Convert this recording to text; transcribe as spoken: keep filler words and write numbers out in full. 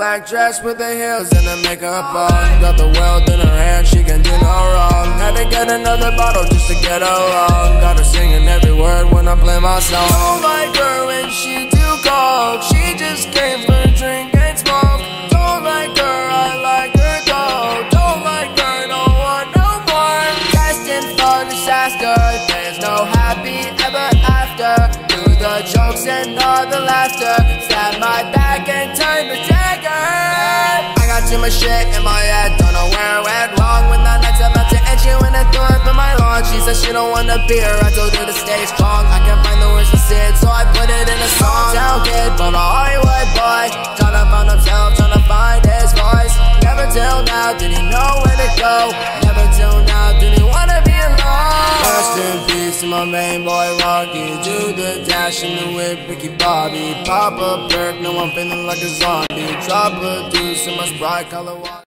black dress with the heels and the makeup on. Got the world in her hand, she can do no wrong. Had to get another bottle just to get along. Got her singing every word when I play my song. Don't like her when she too cold. She just came for a drink and smoke. Don't like her, I like her though. Don't like her, don't want no more. Destined for disaster. There's no happy ever after. Do the jokes and all the laughter. Stab my back and turn the trigger. I got too much shit in my head. Don't know where I went wrong. When the night's about to end, she went and threw up in my lawn. She said she don't wanna be her. I told her to stay strong. I can't find the words to say it, so I put it in a song. Town kid from a Hollywood boy, tryna find himself, tryna find his voice. Never till now did he know where to go. Never till now did he wanna be alone. Rest in peace to my main boy Rocky. Do the dash in the whip, Ricky Bobby. Pop a perk, no I'm feeling like a zombie. Drop a deuce in my Sprite color water.